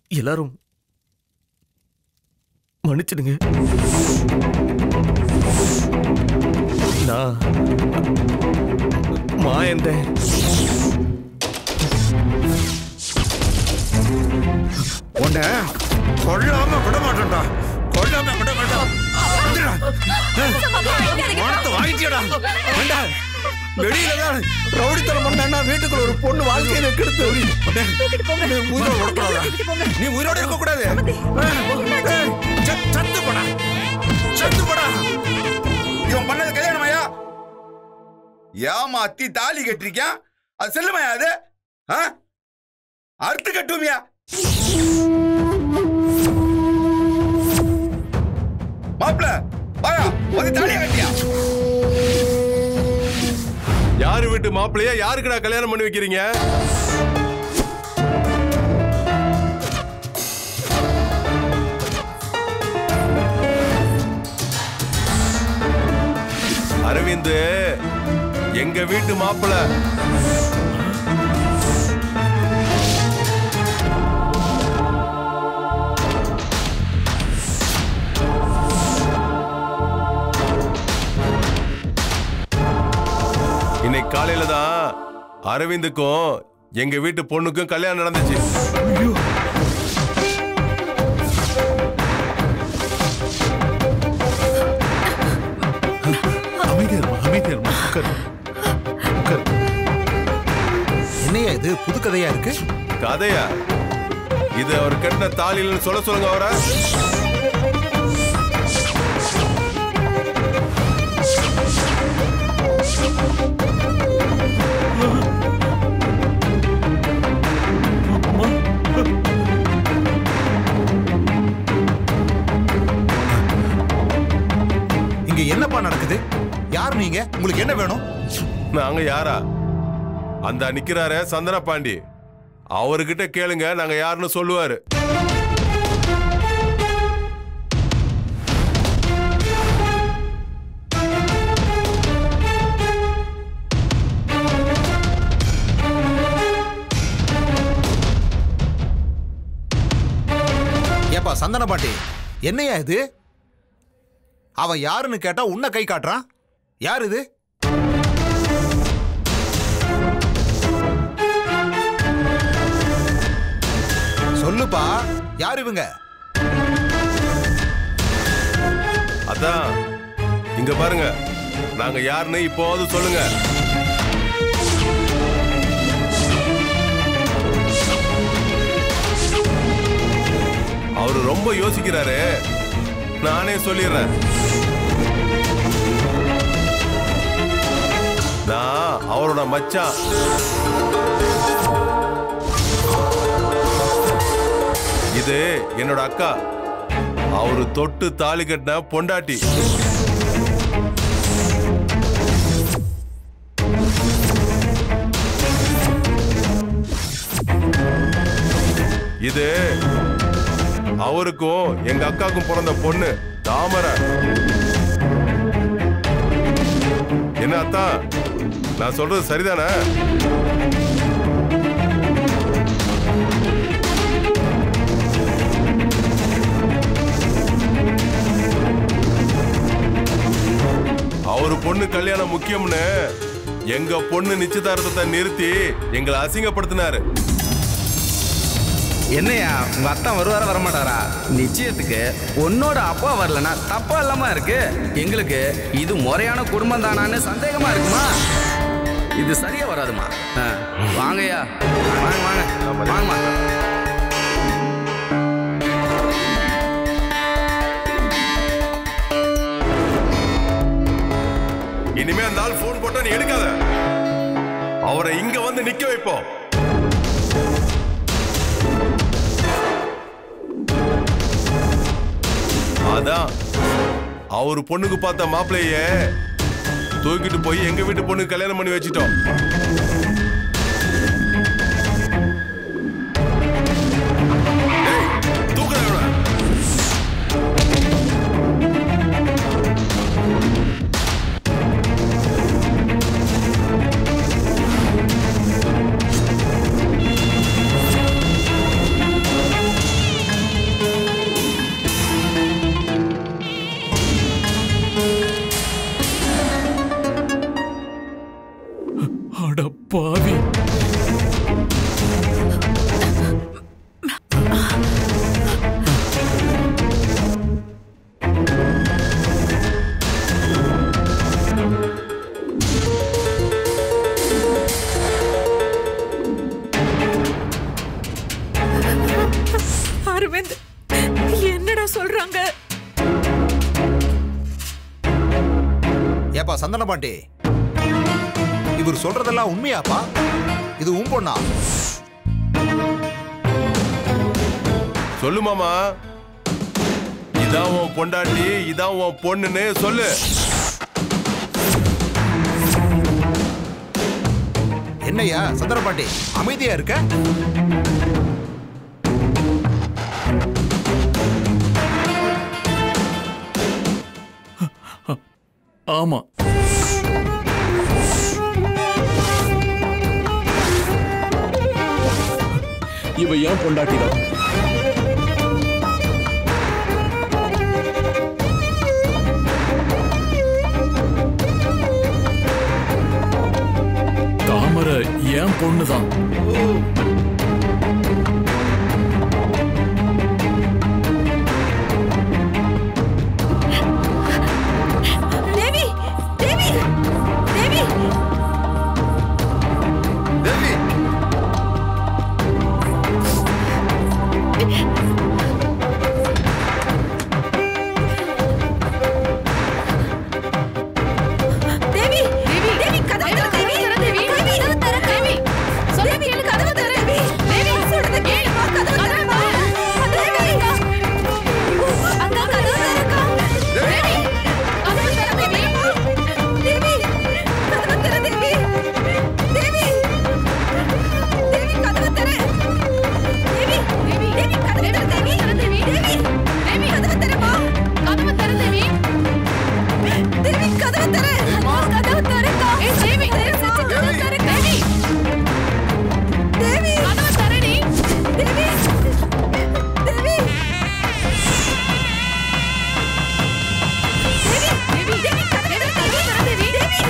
எல்லாரும் மன்னிச்சிடுங்க. நான் மாயந்தேன். உன்னை கொல்லாம விட மாட்டேன்டா, கொல்லாம விட மாட்டேன். வாங்கிட்டியடா வெளியில தான் ரவுடித்தனம் பண்ணா வீட்டுக்குள்ள ஒரு பொண்ணு வாழ்க்கையில கெடுத்து உயிரோட உடக்கூடாதா? நீ உயிரோட இருக்க கூடாது. சத்து போடா, சத்து போடா. இவன் பண்ணது கல்யாணமாயா? ஏமாத்தி தாலி கட்டிருக்கான், அது செல்லுமையா? அது அறுத்து கட்டுமியா? மாப்பிள வாயா, வந்து தாலியா கட்டியா? யாரு வீட்டு மாப்பிள்ளையா யாருக்குடா கல்யாணம் பண்ணி வைக்கிறீங்க? அரவிந்த் எங்க வீட்டு மாப்பிள்ளை. இன்னைக்கு காலையில தான் அரவிந்துக்கும் எங்க வீட்டு பொண்ணுக்கும் கல்யாணம் நடந்துச்சு. என்னையா இது புது கதையா இருக்கு? கதையா? இது அவர் கட்டின தாலின்னு சொல்லுங்க அவரை. இங்க என்னப்பா நடக்குது? யார் நீங்க? உங்களுக்கு என்ன வேணும்? நாங்க யாரா? அந்த நிக்கிறாரே சந்தன பாண்டி, அவர்கிட்ட கேளுங்க, நாங்க யாருன்னு சொல்லுவாரு. ஏப்பா சந்தன பாண்டி, என்னையா இது? அவன் யாருன்னு கேட்டா உன்னை கை காட்டுறான். யார் இது? சொல்லுப்பா, யார் இவங்க? அதான் இங்க பாருங்க, நாங்க யாருன்னு இப்போது சொல்லுங்க. அவரு ரொம்ப யோசிக்கிறாரு, நானே சொல்லிடுறேன். நான் அவரோட மச்சான். இது என்னோட அக்கா, அவரு தொட்டு தாலி கட்டின பொண்டாட்டி. இது அவருக்கும் எங்க அக்காவுக்கும் பிறந்த பொண்ணு தாமரை. என்ன அத்தா, நான் சொல்றது சரிதானே? அவரு பொண்ணு கல்யாணம் முக்கியம்னு எங்க பொண்ணு நிச்சயதார்த்தத்தை நிறுத்தி எங்களை அசிங்கப்படுத்தினாரு. என்னையா உங்க அத்தான் வருவாரா வரமாட்டாரா? நிச்சயத்துக்கு உன்னோட அப்பா வரலன்னா தப்பா இல்லாம இருக்கு. எங்களுக்கு இது முறையான குடும்பம் தானான்னு சந்தேகமா இருக்குமா? இது சரியா வராதுமா. வாங்கய்யா, வாங்க வாங்க வாங்கம்மா. இனிமே அந்த ஆள் போன் போட்டா நீ எடுக்காத. அவரை இங்க வந்து நிக்க வைப்போம். அதான் அவரு பொண்ணுக்கு பார்த்த மாப்பிள்ளைய தூக்கிட்டு போய் எங்க வீட்டு பொண்ணுக்கு கல்யாணம் பண்ணி வச்சிட்டோம். அரவிந்த் என்னடா சொல்றாங்க? ஏப்பா சந்தன பாண்டி, இவர் சொல்றதெல்லாம் உண்மையாப்பா? இது உன் பொண்ணா? சொல்லு மாமா, இதான் உன் பொண்டாட்டி, இதான் உன் பொண்ணுன்னு சொல்லு. என்னையா சந்தன பாண்டி அமைதியா இருக்க? ஆமா, இவ ஏன் பொண்டாட்டிதான். தாமரை ஏன் பொண்ணுதான். தேவி தேவி தேவி தேவி தேவி தேவி தேவி கதவு தர தேவி தேவி கதவு தர தேவி சொல்ல கேளு கதவு தர தேவி தேவி சொல்றது கேளு வா கதவு தரமா தேவி அக்கா கதவு தரக்கா தேவி கதவு தர தேவி தேவி கதவு தர தேவி தேவி தேவி கதவு தர தேவி தேவி தேவி கதவு தர தேவி தேவி தேவி கதவு தரமா கதவு தர தேவி தேவி கதவு தர கதவு தரக்கா ஏ தேவி கதவு தர தேவி தேவி கதவு தரடி தேவி தேவி தேவி தேவி கதவு தர தேவி தேவி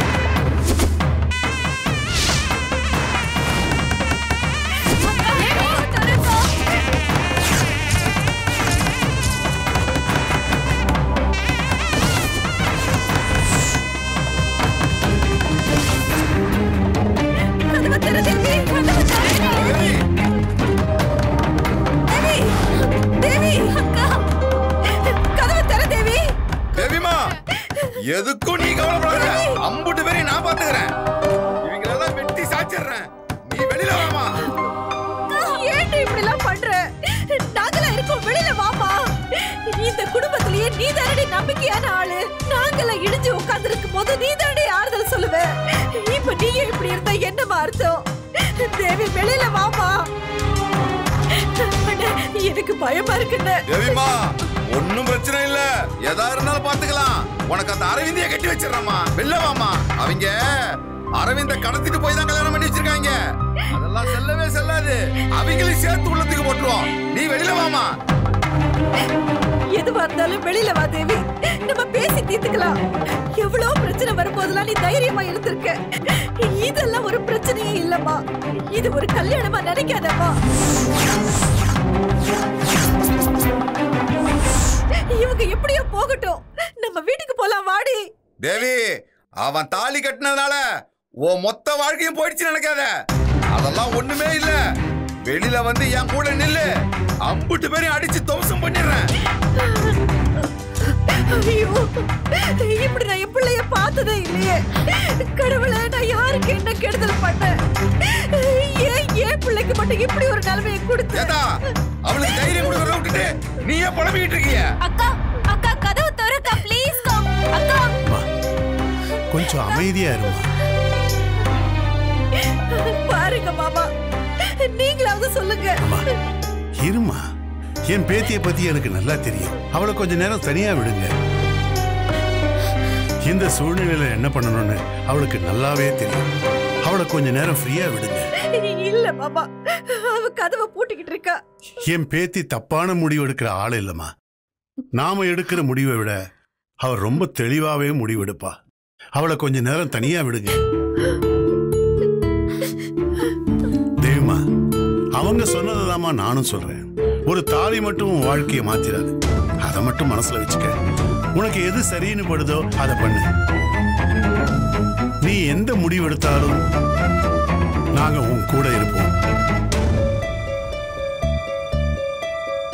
கதவு தர தேவி கதவு தர தேவி தேவி அக்கா கதவு தர தேவி தேவிமா, எதுக்கும் நீ கவலைப்படாத. அம்புட்டு பேரையும் நான் பாத்துக்கிறேன். இவங்களெல்லாம் வெட்டி சாச்சிடுறேன். நீ வெளியில வாமா. ஏன் இப்படி எல்லாம் பண்ற? நாங்களா இருக்கோம், வெளியில வாமா. இந்த குடும்பத்திலேயே நீ தானடி நம்பிக்கையான ஆளு. நாங்கெல்லாம் இடிஞ்சு உட்கார்ந்து இருக்கும் போது நீ தானடி ஆறுதல் சொல்லுவ. இப்ப நீங்க இப்படி இருந்தா என்னமா அர்த்தம்? தேவி வெளியில வாமா. அண்ணே, எனக்கு பயமா இருக்குண்ணே. தேவிமா, ஒண்ணும் பிரச்சனை இல்ல. எதா இருந்தாலும் பாத்துக்கலாம். உனக்கு அந்த அரவிந்திய கட்டி வச்சிடறமா. வெளில வாமா. அவங்க அரவிந்த கடத்திட்டு போய் தான் கல்யாணம் பண்ணி வச்சிருக்காங்க. அதெல்லாம் செல்லவே செல்லாது. அவங்களையும் சேர்த்து உள்ளத்துக்கு போட்டுருவோம். நீ வெளியில வாமா. எதுவா இருந்தாலும் வெளியில வா தேவி. நம்ம பேசி தீர்த்துக்கலாம். எவ்வளவு பிரச்சனை வரும்போதெல்லாம் நீ தைரியமா இருந்திருக்க. இதெல்லாம் ஒரு பிரச்சனையே இல்லம்மா. இது ஒரு கல்யாணமா நினைக்காதம்மா. இவங்க எப்படியோ போகட்டும். நம்ம வீட்டுக்கு போலாம் வாடி. தேவி, அவன் தாலி கட்டினதுனால உன் மொத்த வாழ்க்கையும் போயிடுச்சு நினைக்காத. அதெல்லாம் ஒண்ணுமே இல்ல. வெளியில வந்து என் கூட நில்லு. அம்புட்டு பேரையும் அடிச்சு துவசம் பண்ணிடுறேன். ஐயோ, இப்படி நான் என் பிள்ளைய பார்த்ததே இல்லையே. கடவுளே, நான் யாருக்கு என்ன கெடுதல் பண்ணேன்? ஏன் பிள்ளைக்கு மட்டும் இப்படி ஒரு நிலைமையை கொடுத்த? ஏதா அவளுக்கு தைரியம் கொடுக்கறத விட்டுட்டு நீ ஏன் புலம்பிக்கிட்டு இருக்கிய? அக்கா அக்கா கதவு திறக்கா ப்ளீஸ் கம். அக்கா கொஞ்சம் அமைதியா இருமா. பாருங்க மாமா, நீங்களாவது சொல்லுங்க. இருமா, என் பேத்தியை பத்தி எனக்கு நல்லா தெரியும். அவளை கொஞ்ச நேரம் தனியா விடுங்க. இந்த சூழ்நிலையில என்ன பண்ணணும்னு அவளுக்கு நல்லாவே தெரியும். அவளை கொஞ்ச நேரம் ஃப்ரீயா விடுங்க. இல்ல மாமா, அவ கதவை பூட்டிக்கிட்டு இருக்கா. என் பேத்தி தப்பான முடிவு எடுக்கிற ஆள் இல்லம்மா. நாம எடுக்கிற முடிவை விட அவ ரொம்ப தெளிவாவே முடிவெடுப்பா. அவளை கொஞ்ச நேரம் தனியா விடுங்க. தேவிமா, அவங்க சொன்னதுதாம்மா நானும் சொல்றேன். ஒரு தாலி மட்டும் உன் வாழ்க்கையை மாத்திராது. அதை மட்டும் மனசுல வச்சுக்க. உனக்கு எது சரின்னு படுதோ அதை பண்ணு. நீ எந்த முடிவு எடுத்தாலும் நாங்க உன் கூட இருப்போம்.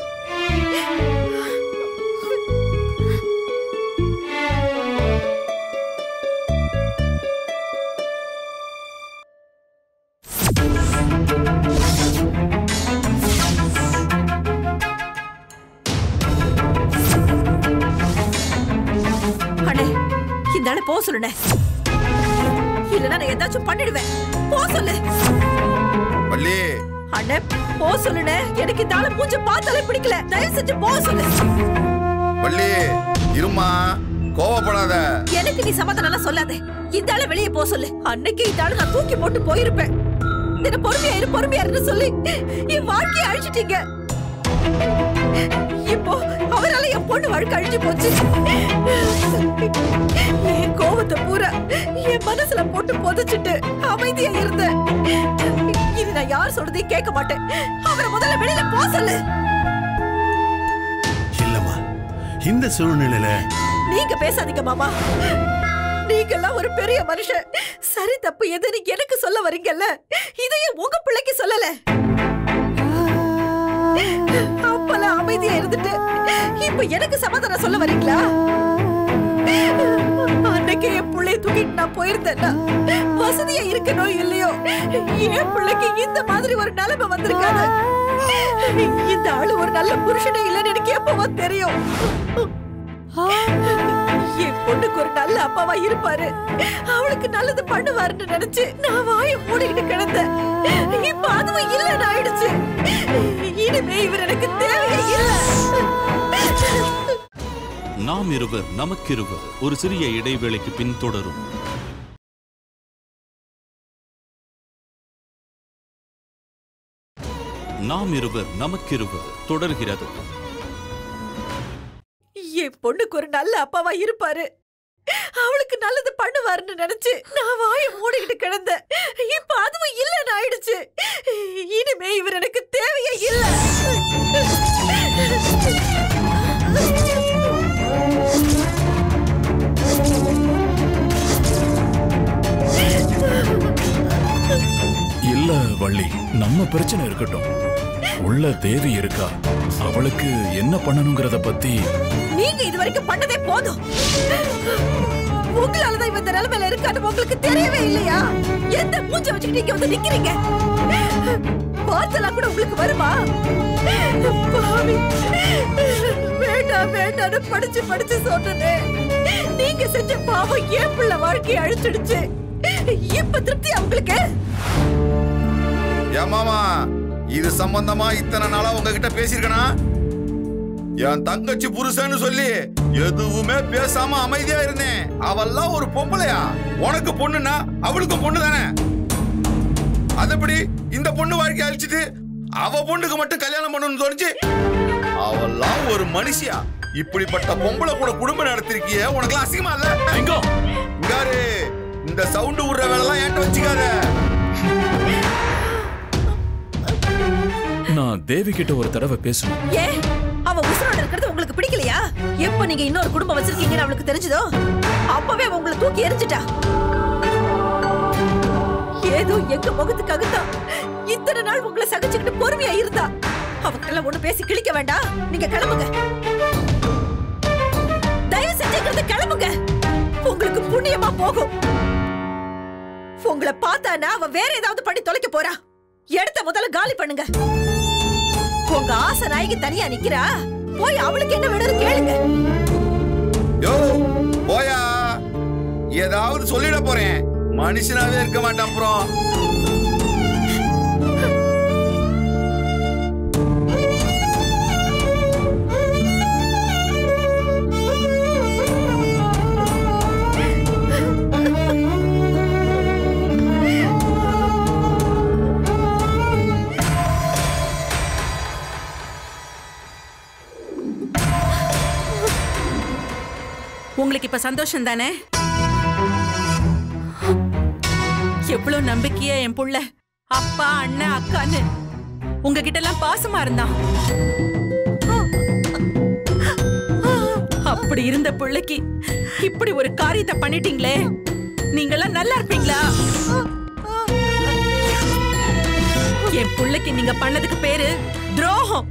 போ சொல்லுனே, இல்லனா நான் ஏதாச்சும் பண்ணிடுவேன். போ சொல்லு வள்ளி. அண்ணே போ சொல்லுனே, எனக்கு இந்த ஆளு மூஞ்ச பார்த்தாலே பிடிக்கல. தயவு செஞ்சு போ சொல்லு. வள்ளி இருமா, கோவப்படாத. எனக்கு நீ சமாதானம் சொல்லாதே. இந்த ஆளு வெளியே போ சொல்லு. அன்னைக்கு இந்த ஆளு நான் தூக்கி போட்டு போயிருப்பேன். என்ன பொறுமையா இரு சொல்லி என் வாழ்க்கையை அழிச்சிட்டீங்க. இப்போ அவரால என் பொண்ணு வாழ்க்கை அழிஞ்சு போச்சு. என் கோவத்தை பூரா என் மனசுல போட்டு புதைச்சிட்டு அமைதியா இருந்தேன். இது நான் யார் சொல்றதையும் கேட்க மாட்டேன். அவரை முதல்ல வெளியில போ சொல்லு. இல்லம்மா, இந்த சூழ்நிலையில நீங்க பேசாதீங்க மாமா. நீங்கெல்லாம் ஒரு பெரிய மனுஷன். சரி தப்பு எதுன்னு எனக்கு சொல்ல வரீங்கல்ல, இதையே உங்க பிள்ளைக்கு சொல்லல. அப்பெல்லாம் அமைதியா இருந்துட்டு இப்ப எனக்கு சமாதானம் சொல்ல வரீங்களா? அன்னைக்கு என் பிள்ளைய தூக்கிட்டு நான் போயிருந்தேன்னா வசதியா இருக்கணும் இல்லையோ, என் பிள்ளைக்கு இந்த மாதிரி ஒரு நிலைமை வந்திருக்காது. இந்த ஆளு ஒரு நல்ல புருஷனே இல்லைன்னு எனக்கு எப்பவோ தெரியும். என் பொண்ணுக்கு ஒரு நல்ல அப்பாவா இருப்பாரு, அவளுக்கு நல்லது பண்ணுவாருன்னு நினைச்சு நான் வாயை மூடிக்கிட்டு கிடந்தேன். இப்ப அதுவும் இல்லைன்னு ஆயிடுச்சு. இனிமே இவர் எனக்கு தேவையே இல்லை. நாம் இருவர் நமக்கிருவர் ஒரு சிறிய இடைவேளைக்கு பின் தொடரும். நாம் இருவர் நமக்கிருவர் தொடர்கிறது. என் பொண்ணுக்கு ஒரு நல்ல அப்பாவா இருப்பாரு, அவளுக்கு நல்லது பண்ணுவாருன்னு நினைச்சு நான் வாயை மூடிக்கிட்டு கிடந்தேன். இப்ப அதுவும் இல்லைன்னு ஆயிடுச்சு. இனிமே இவர் எனக்கு தேவையே இல்லை. இல்ல வள்ளி, நம்ம பிரச்சனை இருக்கட்டும். உள்ள தேவி இருக்கா, அவளுக்கு என்ன பண்ணணுங்கிறத பத்தி நீங்க இதுவரைக்கும் பண்ணதே போதும். உங்களாலதான் இவன் இந்த நிலைமையில இருக்கான்னு உங்களுக்கு தெரியவே இல்லையா? எந்த மூஞ்ச வச்சுக்கிட்டு இங்க வந்து நிக்கிறீங்க? பார்த்தலாம் கூட உங்களுக்கு வருமா? பாவி, வேண்டாம் வேண்டாம்னு படிச்சு சொன்னே. நீங்க செஞ்ச பாவம் என் பிள்ளை வாழ்க்கையை அழிச்சிடுச்சு. இப்ப திருப்தி அவங்களுக்கு? ஏமாமா, இது சம்பந்தமா இத்தனை நாளா உங்ககிட்ட பேசிருக்கனா? என் தங்கச்சி புருஷன்னு சொல்லி எதுவுமே பேசாம அமைதியா இருந்தேன். அவெல்லாம் ஒரு பொம்பளையா? உனக்கு பொண்ணுன்னா அவளுக்கு பொண்ணு தானே. அதப்படி இந்த பொண்ணு வாழ்க்கை அழிச்சிட்டு அவ பொண்ணுக்கு மட்டும் கல்யாணம் பண்ணணும்னு தோணுச்சு. அவெல்லாம் ஒரு மனுஷியா? இப்படிப்பட்ட பொம்பளை கூட குடும்பம் நடத்திருக்கிய, உனக்கு அசிங்கமா இல்ல? இங்காரு, இந்த சவுண்ட் விடுற வேலைலாம் ஏன்ட்ட வச்சுக்காத. நான் தேவி கிட்ட ஒரு தடவை பேசணும். ஏ, அவ உசுரோட இருக்கிறது உங்களுக்கு பிடிக்கலையா? எப்ப நீங்க இன்னொரு குடும்பம் வச்சிருக்கீங்கன்னு அவளுக்கு தெரிஞ்சதோ அப்பவே உங்களை தூக்கி எரிஞ்சிட்டா. ஏதோ எங்க முகத்துக்காகத்தான் இத்தனை நாள் உங்களை சகிச்சுக்கிட்டு பொறுமையா இருந்தா. அவங்கெல்லாம் ஒண்ணு பேசி கிழிக்க வேண்டாம். நீங்க கிளம்புங்க, தயவு செஞ்சு கிளம்புங்க. உங்களுக்கு புண்ணியமா போகும். உங்களை பார்த்தானா அவ வேற ஏதாவது பண்ணி தொலைக்க போறா. எடுத்த முதல்ல காலி பண்ணுங்க. உங்க ஆசை நாய்க்கு தனியா நிக்கிறா, போய் அவளுக்கு என்ன வேணும் கேளுங்க. யோ போயா, ஏதாவது சொல்லிட போறேன். மனுஷனாவே இருக்க மாட்டான். அப்புறம் உங்களுக்கு இப்ப சந்தோஷம் தானே? எவ்வளவு நம்பிக்கையா என் புள்ள அப்பா அண்ணன் அக்கான்னு உங்ககிட்ட எல்லாம் பாசமா இருந்தான். அப்படி இருந்த பிள்ளைக்கு இப்படி ஒரு காரியத்தை பண்ணிட்டீங்களே, நீங்கெல்லாம் நல்லா இருப்பீங்களா? என் பிள்ளைக்கு நீங்க பண்ணதுக்கு பேரு துரோகம்.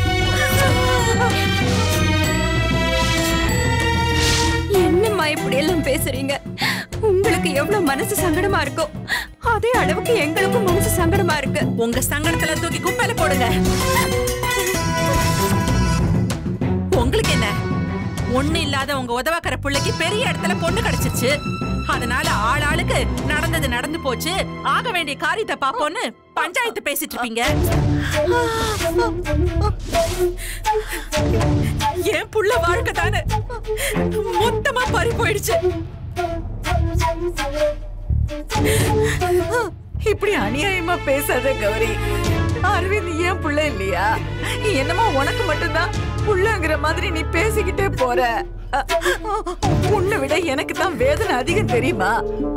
என்னம்மா இப்படி எல்லாம் பேசுறீங்க? உங்களுக்கு எவ்வளவு மனசு சங்கடமா இருக்கோ அதே அளவுக்கு எங்களுக்கும் மனசு சங்கடமா இருக்கு. உங்க சங்கடத்துல தூக்கி குப்பையில போடுங்க. உங்களுக்கு என்ன, ஒண்ணு இல்லாத உங்க உதவக்கற பிள்ளைக்கு பெரிய இடத்துல பொண்ணு கிடைச்சிருச்சு. அதனால ஆளாளுக்கு நடந்தது நடந்து போச்சு, ஆக வேண்டிய காரியத்தை பாப்போன்னு பஞ்சாயத்து பேசிட்டு இருப்பீங்க. என் புள்ள வாழ்க்கை தானே மொத்தமா பறி போயிடுச்சு. இப்படி அநியாயமா பேசாத கௌரி. அரவிந்த் ஏன் புள்ள இல்லையா? என்னமா உனக்கு மட்டும்தான் புள்ளங்கிற மாதிரி நீ பேசிக்கிட்டே போற. உன்னை விட எனக்கு தான் வேதனை அதிகம் தெரியுமா?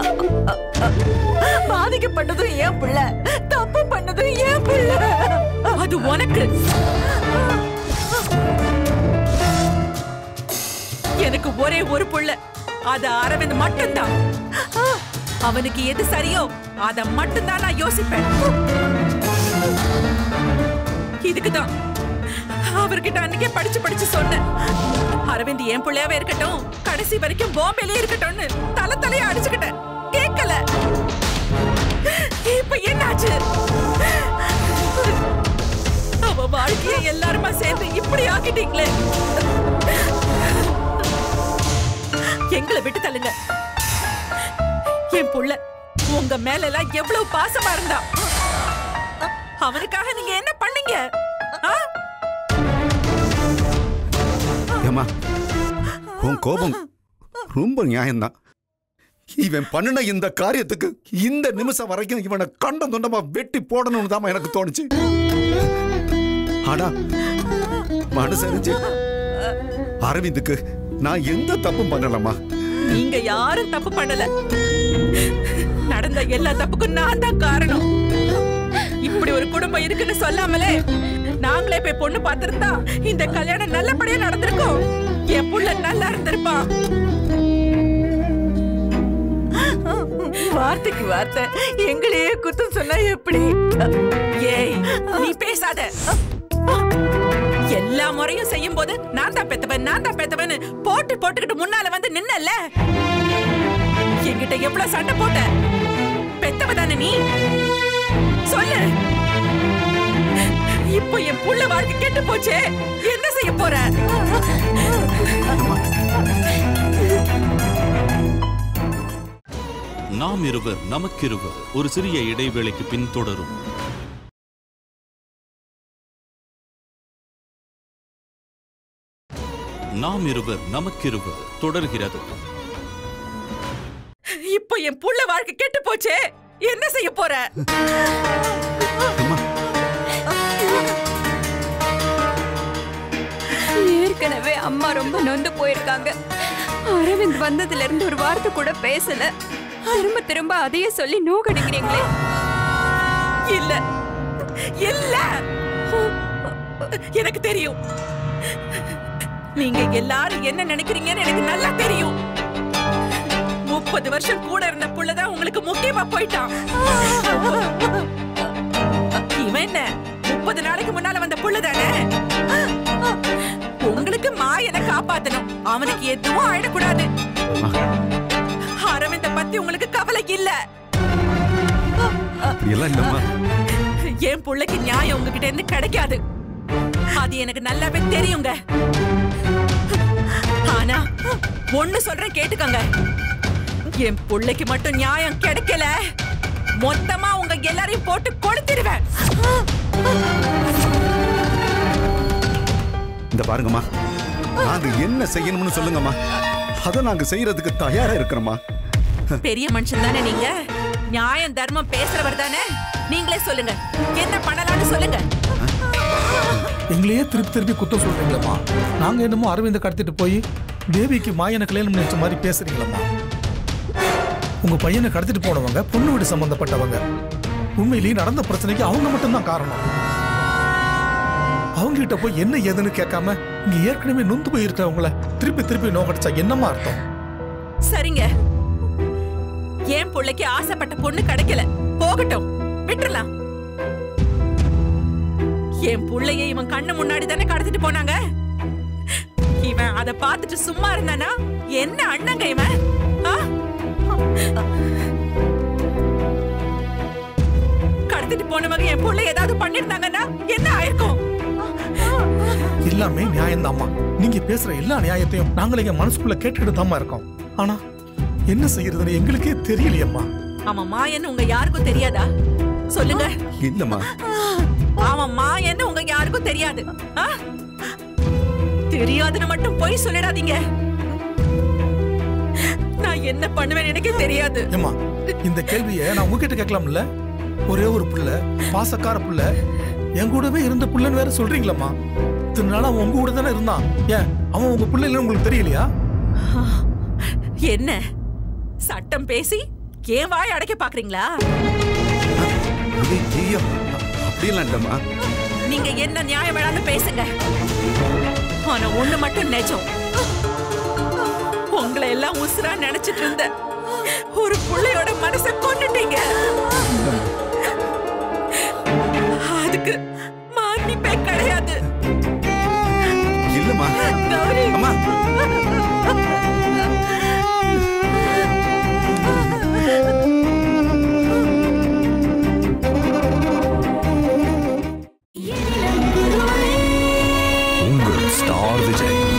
பாதிக்கப்பட்டதும் ஏன் புள்ள, தப்பு பண்ணதும் ஏன் புள்ள. அது உனக்கு. எனக்கு ஒரே ஒரு புள்ள, அது அரவிந்த் மட்டும்தான். அவனுக்கு எது சரியோ அத மட்டும்தான் நான் யோசிப்பேன். இதுக்குதான் அவர்கிட்ட அன்னைக்கே படிச்சு சொன்னேன், அரவிந்த் என் பிள்ளையாவே இருக்கட்டும், கடைசி வரைக்கும் பாம்பேலே இருக்கட்டும்னு தலையா அடிச்சுக்கிட்டேன். கேட்கல. இப்ப என்னாச்சு? அவ வாழ்க்கைய எல்லாருமா சேர்ந்து இப்படி ஆக்கிட்டீங்களே. எங்களை விட்டு தள்ளுங்க. என் புள்ள உங்க மேல எல்லாம் எவ்வளவு பாசமா இருந்தா, அவனுக்காக நீங்க என்ன பண்ணீங்க? ஏமா, உன் கோபம் ரொம்ப நியாயம்தான். இவன் பண்ணின இந்த காரியத்துக்கு இந்த நிமிஷம் வரைக்கும் இவனை கண்டம் தொண்டமா வெட்டி போடணும்னு தான் எனக்கு தோணுச்சு. ஆனா மனசறிஞ்சு அரவிந்துக்கு நான் எந்த தப்பும் பண்ணலமா. நீங்க யாரும் தப்பு பண்ணல. நடந்த எல்லா தப்புக்கும் நான் தான் காரணம். இப்படி ஒரு குடும்பம் இருக்குன்னு சொல்லாமலே நாங்களே போய் பொண்ணு பார்த்திருந்தா இந்த கல்யாணம் நல்லபடியா நடந்திருக்கும். என் புள்ள நல்லா இருந்திருப்பான். வார்த்தைக்கு வார்த்தை எங்களையே குத்தம் சொன்னா எப்படி? ஏய், நீ பேசாத. எல்லா முறையும் செய்யும் போது நான் தான் பெத்தவன் போட்டுக்கிட்டு முன்னால வந்து நின்னல்ல. என்கிட்ட எவ்வளவு சண்டை போட்ட? பெத்தவ தானே நீ? சொல்லு. இப்போ என் புள்ள வாழ்க்கை கெட்டு போச்சே, என்ன செய்ய போற? நாம் இருவர் நமக்கிருவர் ஒரு சிறிய இடைவேளைக்கு பின் தொடரும். நாம் இருவர் நமக்கிருவர் தொடர்கிறது. இப்போ என் புள்ள வாழ்க்கை கெட்டு போச்சே, என்ன செய்ய போற? ஏற்கனவே அம்மா ரொம்ப நொந்து போயிருக்காங்க. அரவிந்த் வந்ததுல இருந்து ஒரு வார்த்தை கூட பேசல. திரும்ப அதையே சொல்லி நோக்கடிக்கிறீங்களே. இல்ல இல்ல, எனக்கு தெரியும் நீங்க எல்லாரும் என்ன நினைக்கிறீங்கன்னு எனக்கு நல்லா தெரியும். 30 வருஷம் கூட இருந்த புள்ளதான் உங்களுக்கு முக்கியமா போயிட்டான். இவன் என்ன 30 நாளைக்கு முன்னால வந்த புள்ளதானே? உங்களுக்கு மாயனை காப்பாத்தணும், அவனுக்கு எதுவும் ஆயிடக்கூடாது. அரவிந்த பத்தி உங்களுக்கு கவலை இல்ல. என் புள்ளைக்கு நியாயம் உங்ககிட்ட இருந்து கிடைக்காது, அது எனக்கு நல்லாவே தெரியுங்க. ஆனா ஒண்ணு சொல்றேன் கேட்டுக்கங்க, என் புள்ளைக்கு மட்டும் நியாயம் கிடைக்கல, மொத்தமா உங்க எல்லாரையும் போட்டு கொடுத்துருவேன். இந்த பாருங்கம்மா, நாங்க என்ன செய்யணும்னு சொல்லுங்கம்மா, அத நாங்க செய்யறதுக்கு தயாரா இருக்கிறோமா. பெரிய மனுஷன் தானே நீங்க, நியாயம் தர்மம் பேசுறவர் தானே, நீங்களே சொல்லுங்க என்ன பண்ணலாம்னு சொல்லுங்க. எங்களையே திருப்பி குத்தம் சொல்றீங்களம்மா. நாங்க என்னமோ அரவிந்த கடத்திட்டு போய் தேவிக்கு மாயனை கல்யாணம் நினைச்ச மாதிரி பேசுறீங்களம்மா. உங்க பையனை கடத்திட்டு போனவங்க பொண்ணு வீடு சம்பந்தப்பட்டவங்க. உண்மையிலேயே நடந்த பிரச்சனைக்கு அவங்க மட்டும்தான் காரணம். அவங்க கிட்ட போய் என்ன ஏதுன்னு கேட்காம இங்க ஏற்கனவே நொந்து போய் இருக்கிறவங்கள திருப்பி நோக்கடிச்சா என்னமா அர்த்தம்? சரிங்க, என் பிள்ளைக்கு ஆசைப்பட்ட பொண்ணு கிடைக்கல, போகட்டும், விட்டுறலாம். என் புள்ளைய இவன் கண்ணு முன்னாடி தானே கடத்திட்டு போனாங்க. இவன் அதை பார்த்துட்டு சும்மா இருந்தானா என்ன அண்ணங்க இவன்? கடத்திட்டு போனவங்க என் புள்ளை ஏதாவது பண்ணிருந்தாங்கன்னா என்ன ஆயிருக்கும்? எல்லாமே நியாயம்தாம்மா. நீங்க பேசுற எல்லா நியாயத்தையும் நாங்களே எங்க மனசுக்குள்ள கேட்டுக்கிட்டு தாம்மா இருக்கோம். ஆனா என்ன செய்யறதுன்னு எங்களுக்கே தெரியலையம்மா. அவன் மாயன்னு உங்க யாருக்கும் தெரியாதா? சொல்லுங்க. இல்லம்மா, அவன் மாயன்னு உங்க யாருக்கும் தெரியாது. தெரியாதுன்னு மட்டும் போய் சொல்லிடாதீங்க. நான் என்ன பண்ணுவேன் எனக்கே தெரியாது. ஏம்மா, இந்த கேள்வியை நான் உங்ககிட்ட கேட்கலாம்ல? ஒரே ஒரு புள்ள, பாசக்கார புள்ள, என் கூடவே இருந்த புள்ளன்னு வேற சொல்றீங்களம்மா. இத்தனை நாள் அவன் உங்க கூட தானே இருந்தான். ஏன் அவன் உங்க புள்ள இல்லைன்னு உங்களுக்கு தெரியலையா? என்ன சட்டம் பேசி ஏன் வாய் அடைக்க பாக்குறீங்களா? அப்படியெல்லாம் இல்லம்மா. நீங்க என்ன நியாயம் வேணாலும் பேசுங்க. ஆனா ஒண்ணு மட்டும் நிஜம், உங்களை எல்லாம் உசுரா நினைச்சிட்டு இருந்த ஒரு புள்ளையோட மனசை கொண்டுட்டீங்க. அதுக்கு மன்னிப்பே கிடையாது. இல்லம்மா. கௌரி, அம்மா. உங்கள் ஸ்டார் விஜய்.